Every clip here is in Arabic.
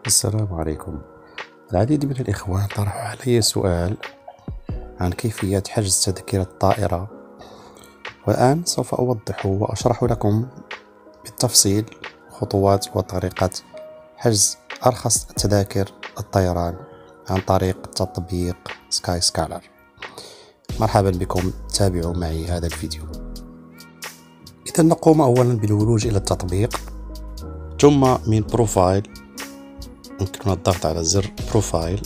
السلام عليكم. العديد من الإخوان طرحوا علي سؤال عن كيفية حجز تذكرة الطائرة، والآن سوف أوضح وأشرح لكم بالتفصيل خطوات وطريقة حجز أرخص تذاكر الطيران عن طريق تطبيق سكاي سكالر. مرحبا بكم، تابعوا معي هذا الفيديو. إذا نقوم أولا بالولوج إلى التطبيق، ثم من بروفايل يمكننا الضغط على زر بروفايل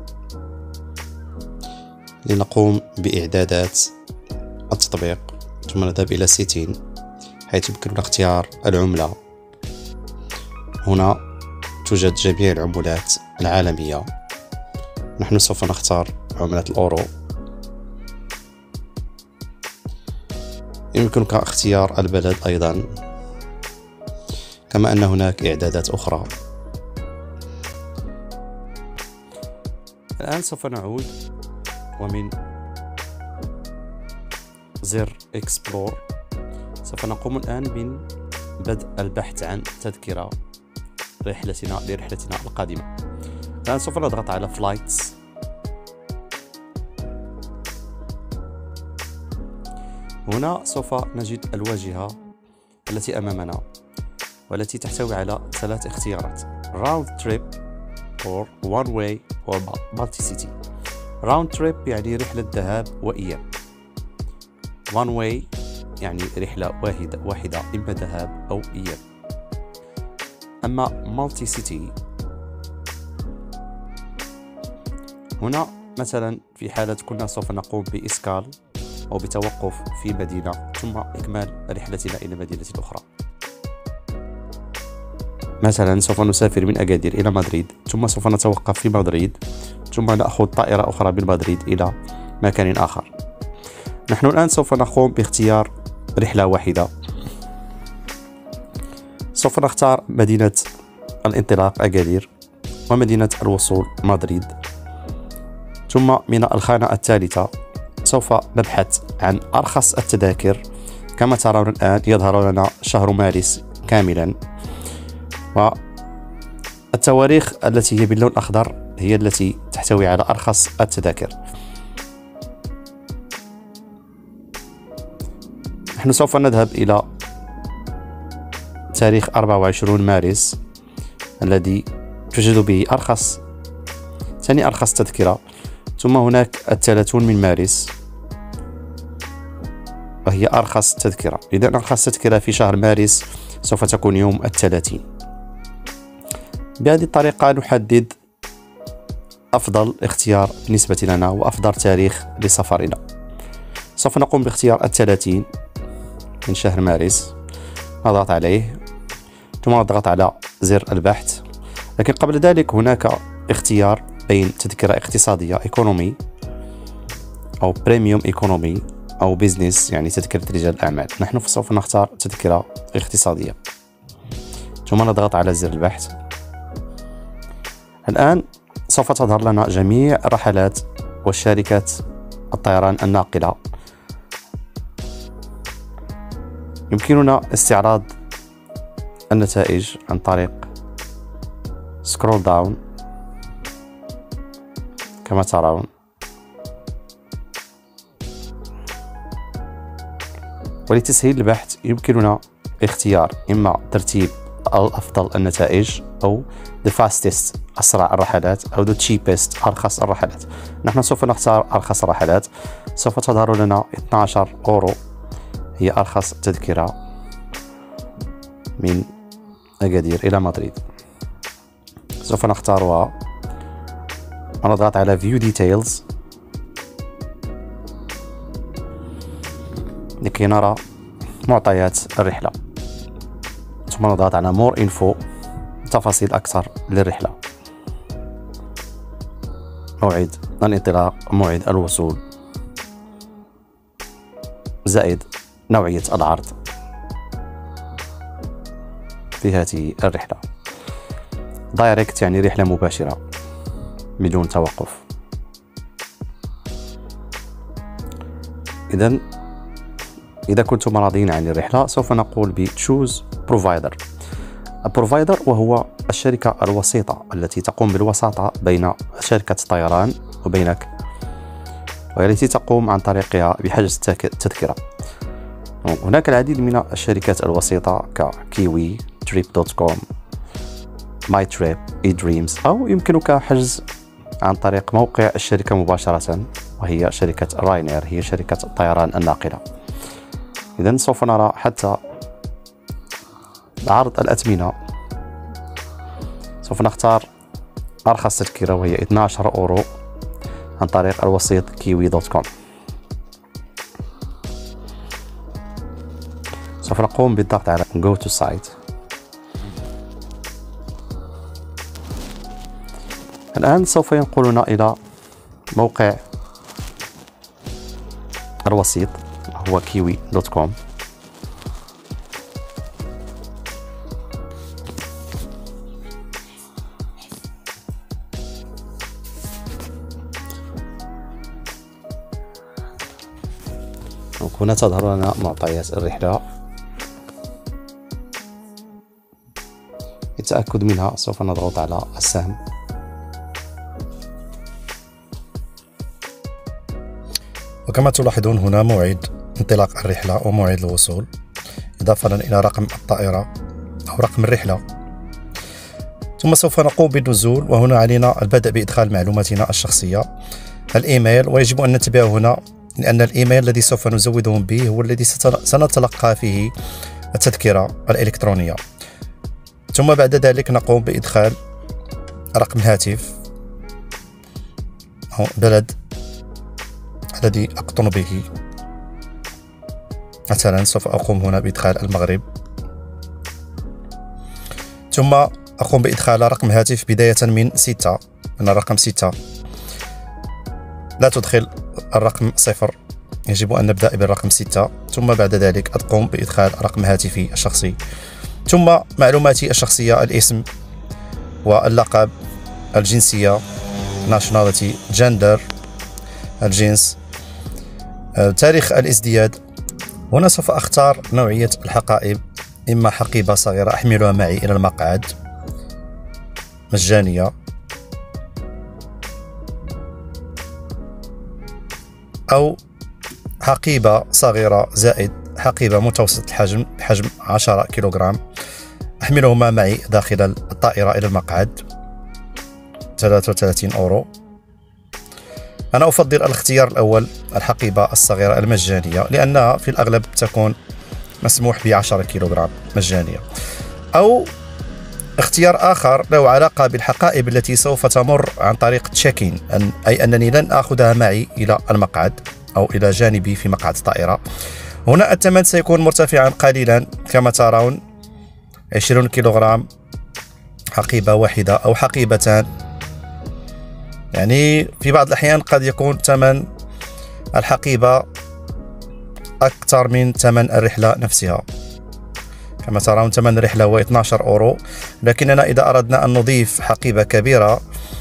لنقوم بإعدادات التطبيق، ثم نذهب إلى سيتين حيث يمكننا اختيار العملة. هنا توجد جميع العملات العالمية، نحن سوف نختار عملة الأورو. يمكنك اختيار البلد أيضا، كما أن هناك إعدادات أخرى. الآن سوف نعود ومن زر اكسبلور سوف نقوم الآن من بدء البحث عن تذكرة لرحلتنا القادمة. الآن سوف نضغط على فلايتس، هنا سوف نجد الواجهة التي أمامنا والتي تحتوي على 3 اختيارات: راوند تريب or one way or multi-city. round trip يعني رحلة ذهاب وإياب، one way يعني رحلة واحدة إما ذهاب أو إياب. أما multi-city هنا مثلا في حالة كنا سوف نقوم بإسكال أو بتوقف في مدينة ثم إكمال رحلتنا إلى مدينة أخرى. مثلا سوف نسافر من أكادير إلى مدريد، ثم سوف نتوقف في مدريد، ثم نأخذ طائرة أخرى من مدريد إلى مكان آخر. نحن الآن سوف نقوم باختيار رحلة واحدة. سوف نختار مدينة الانطلاق أكادير ومدينة الوصول مدريد، ثم من الخانة الثالثة سوف نبحث عن أرخص التذاكر. كما ترون الآن يظهر لنا شهر مارس كاملا، والتواريخ التي هي باللون الأخضر هي التي تحتوي على أرخص التذاكر. نحن سوف نذهب إلى تاريخ 24 مارس الذي توجد به ثاني أرخص تذكرة، ثم هناك 30 من مارس وهي أرخص تذكرة. إذا أرخص تذكرة في شهر مارس سوف تكون يوم 30. بهذه الطريقة نحدد أفضل اختيار بالنسبة لنا وأفضل تاريخ لسفرنا. سوف نقوم باختيار 30 من شهر مارس، نضغط عليه ثم نضغط على زر البحث. لكن قبل ذلك هناك اختيار بين تذكرة اقتصادية ايكونومي أو بريميوم ايكونومي أو بيزنس يعني تذكرة رجال الأعمال. نحن سوف نختار تذكرة اقتصادية ثم نضغط على زر البحث. الآن سوف تظهر لنا جميع الرحلات والشركات الطيران الناقلة. يمكننا استعراض النتائج عن طريق سكرول داون كما ترون، ولتسهيل البحث يمكننا اختيار إما ترتيب أفضل النتائج أو the fastest أسرع الرحلات أو the cheapest أرخص الرحلات. نحن سوف نختار أرخص الرحلات. سوف تظهر لنا 12 أورو هي أرخص تذكرة من أكادير إلى مدريد. سوف نختارها ونضغط على view details لكي نرى معطيات الرحلة، ثم نضغط على more info تفاصيل أكثر للرحلة: موعد الانطلاق، موعد الوصول، زائد نوعية العرض في هذه الرحلة. دايركت يعني رحلة مباشرة بدون توقف. إذا كنتم راضين عن الرحلة سوف نقول ب choose provider. البروفايدر وهو الشركة الوسيطة التي تقوم بالوساطة بين شركة الطيران وبينك، والتي تقوم عن طريقها بحجز التذكرة. هناك العديد من الشركات الوسيطة ككيوي، trip.com، mytrip، eDreams، أو يمكنك حجز عن طريق موقع الشركة مباشرة، وهي شركة راينير، هي شركة الطيران الناقلة. إذن سوف نرى حتى عرض الأثمنة. سوف نختار أرخص تذكرة وهي 12 أورو عن طريق الوسيط kiwi.com. سوف نقوم بالضغط على Go to Site. الآن سوف ينقلنا إلى موقع الوسيط هو kiwi.com. هنا تظهر لنا معطيات الرحلة. للتأكد منها سوف نضغط على السهم. وكما تلاحظون هنا موعد انطلاق الرحلة وموعد الوصول، إضافة إلى رقم الطائرة أو رقم الرحلة. ثم سوف نقوم بالنزول، وهنا علينا البدء بإدخال معلوماتنا الشخصية، الإيميل، ويجب أن ننتبه هنا لأن الإيميل الذي سوف نزودهم به هو الذي سنتلقى فيه التذكرة الإلكترونية. ثم بعد ذلك نقوم بإدخال رقم الهاتف أو بلد الذي أقطن به. مثلا سوف أقوم هنا بإدخال المغرب، ثم أقوم بإدخال رقم الهاتف بداية من 6، من الرقم 6. لا تدخل الرقم 0، يجب أن نبدأ بالرقم 6. ثم بعد ذلك أقوم بإدخال رقم هاتفي الشخصي، ثم معلوماتي الشخصية، الاسم واللقب، الجنسية nationality، gender الجنس، تاريخ الازدياد. هنا سوف أختار نوعية الحقائب، إما حقيبة صغيرة أحملها معي إلى المقعد مجانية، أو حقيبة صغيرة زائد حقيبة متوسط الحجم بحجم 10 كيلوغرام أحملهما معي داخل الطائرة إلى المقعد، 33 أورو. أنا أفضل الاختيار الأول، الحقيبة الصغيرة المجانية، لأنها في الأغلب تكون مسموح ب10 كيلوغرام مجانية. أو اختيار آخر له علاقة بالحقائب التي سوف تمر عن طريق تشيكين، أي أنني لن أخذها معي إلى المقعد أو إلى جانبي في مقعد الطائرة. هنا الثمن سيكون مرتفعا قليلا، كما ترون 20 كيلوغرام حقيبة واحدة أو حقيبتان. يعني في بعض الأحيان قد يكون ثمن الحقيبة أكثر من ثمن الرحلة نفسها. كما ترون ثمن الرحلة هو 12 أورو، لكننا إذا أردنا أن نضيف حقيبة كبيرة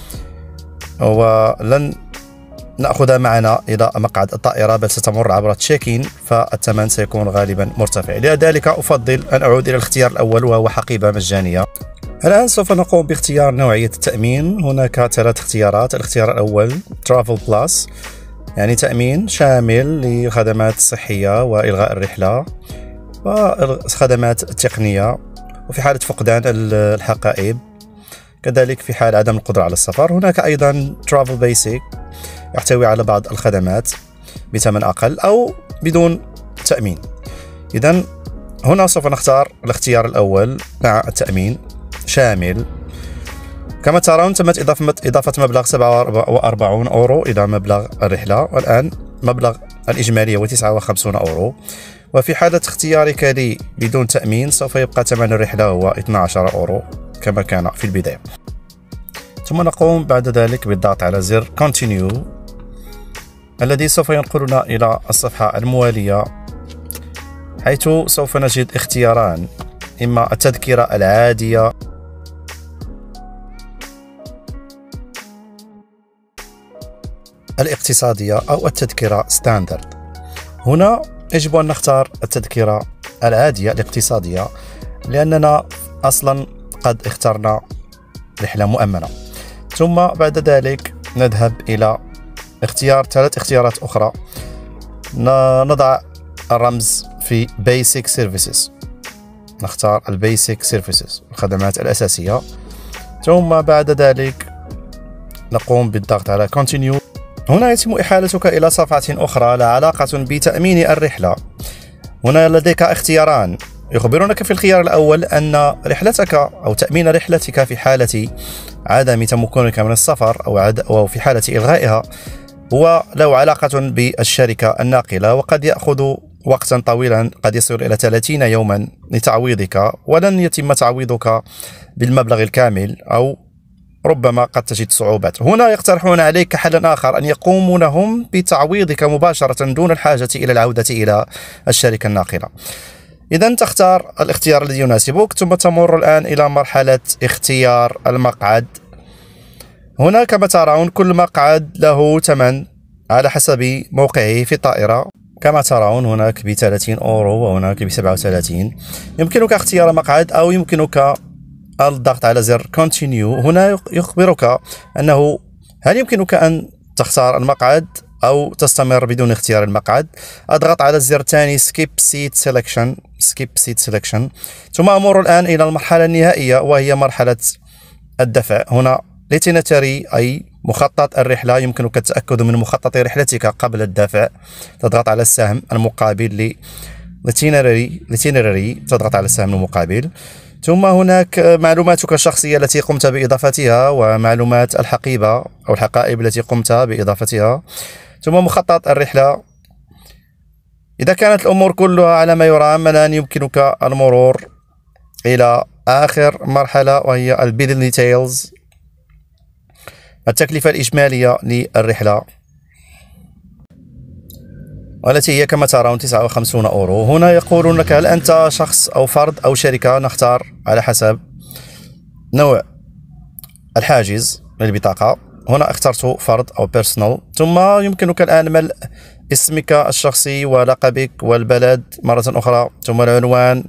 ولن نأخذها معنا إلى مقعد الطائرة بل ستمر عبر تشيكين، فالثمن سيكون غالبا مرتفع. لذلك أفضل أن أعود إلى الاختيار الأول وهو حقيبة مجانية. الآن سوف نقوم باختيار نوعية التأمين. هناك 3 اختيارات. الاختيار الأول Travel Plus، يعني تأمين شامل لخدمات صحية وإلغاء الرحلة والخدمات التقنية، وفي حالة فقدان الحقائب، كذلك في حال عدم القدرة على السفر. هناك أيضا Travel Basic، يحتوي على بعض الخدمات بثمن أقل أو بدون تأمين. إذن هنا سوف نختار الاختيار الأول مع التأمين شامل. كما ترون تمت إضافة مبلغ 47 أورو إلى مبلغ الرحلة، والآن مبلغ الإجمالي هو 59 أورو. وفي حالة اختيارك لي بدون تأمين سوف يبقى ثمن الرحلة هو 12 أورو كما كان في البداية. ثم نقوم بعد ذلك بالضغط على زر Continue، الذي سوف ينقلنا إلى الصفحة الموالية، حيث سوف نجد اختياران، إما التذكرة العادية الاقتصادية أو التذكرة ستاندرد. هنا يجب أن نختار التذكرة العادية الاقتصادية، لأننا أصلا قد اخترنا رحلة مؤمنة. ثم بعد ذلك نذهب إلى اختيار 3 اختيارات أخرى. نضع الرمز في Basic Services، نختار البيسك سيرفيسز، الخدمات الأساسية. ثم بعد ذلك نقوم بالضغط على Continue. هنا يتم إحالتك إلى صفحة أخرى لها علاقة بتأمين الرحلة. هنا لديك اختياران، يخبرونك في الخيار الأول أن رحلتك أو تأمين رحلتك في حالة عدم تمكنك من السفر أو في حالة إلغائها هو له علاقة بالشركة الناقلة، وقد يأخذ وقتا طويلا قد يصل إلى 30 يوما لتعويضك، ولن يتم تعويضك بالمبلغ الكامل، أو ربما قد تجد صعوبات. هنا يقترحون عليك حلا آخر، أن يقومون هم بتعويضك مباشرة دون الحاجة إلى العودة إلى الشركة الناقلة. إذا تختار الاختيار الذي يناسبك، ثم تمر الآن إلى مرحلة اختيار المقعد. هنا كما ترون كل مقعد له ثمن على حسب موقعه في الطائرة. كما ترون هناك ب 30 أورو وهناك ب 37. يمكنك اختيار مقعد أو يمكنك الضغط على زر Continue. هنا يخبرك أنه هل يمكنك أن تختار المقعد أو تستمر بدون اختيار المقعد. أضغط على الزر الثاني Skip Seat Selection. ثم أمر الآن إلى المرحلة النهائية وهي مرحلة الدفع. هنا Itinerary أي مخطط الرحلة، يمكنك التأكد من مخطط رحلتك قبل الدفع. تضغط على السهم المقابل Itinerary، تضغط على السهم المقابل. ثم هناك معلوماتك الشخصية التي قمت بإضافتها، ومعلومات الحقيبة أو الحقائب التي قمت بإضافتها، ثم مخطط الرحلة. إذا كانت الأمور كلها على ما يرام، الآن يمكنك المرور إلى آخر مرحلة وهي البيل ديتيلز، التكلفة الإجمالية للرحلة، والتي هي كما ترون 59 أورو. هنا يقولون لك هل أنت شخص أو فرد أو شركة. نختار على حسب نوع الحاجز للبطاقة. هنا اخترت فرد أو بيرسونال. ثم يمكنك الآن ملء اسمك الشخصي ولقبك والبلد مرة أخرى، ثم العنوان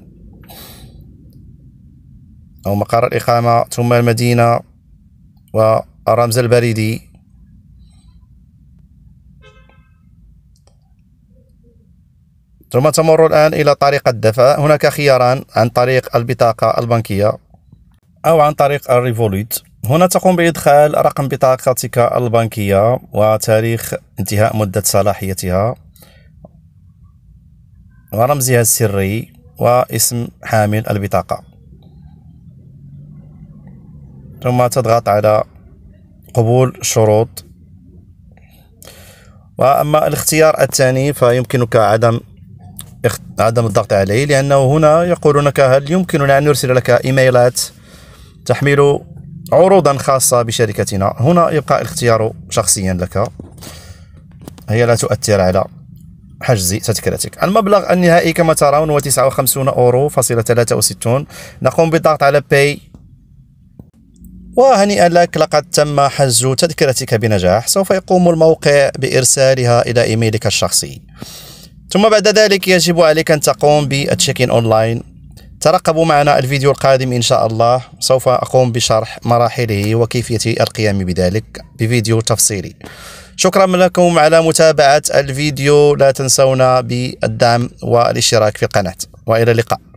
أو مقر الإقامة، ثم المدينة والرمز البريدي. ثم تمر الآن إلى طريقة الدفع. هناك خياران، عن طريق البطاقة البنكية أو عن طريق الريفولوت. هنا تقوم بإدخال رقم بطاقتك البنكية وتاريخ انتهاء مدة صلاحيتها ورمزها السري واسم حامل البطاقة، ثم تضغط على قبول الشروط. وأما الاختيار الثاني فيمكنك عدم الضغط عليه، لأنه هنا يقولونك هل يمكننا أن نرسل لك إيميلات تحمل عروضا خاصة بشركتنا. هنا يبقى الاختيار شخصيا لك، هي لا تؤثر على حجز تذكرتك. المبلغ النهائي كما ترون هو 59 أورو فاصلة 63. نقوم بالضغط على Pay. وهنيئا لك، لقد تم حجز تذكرتك بنجاح. سوف يقوم الموقع بإرسالها إلى إيميلك الشخصي. ثم بعد ذلك يجب عليك أن تقوم بالتشيك-إن أونلاين. ترقبوا معنا الفيديو القادم إن شاء الله، سوف أقوم بشرح مراحله وكيفية القيام بذلك بفيديو تفصيلي. شكرا لكم على متابعة الفيديو، لا تنسونا بالدعم والاشتراك في القناة، وإلى اللقاء.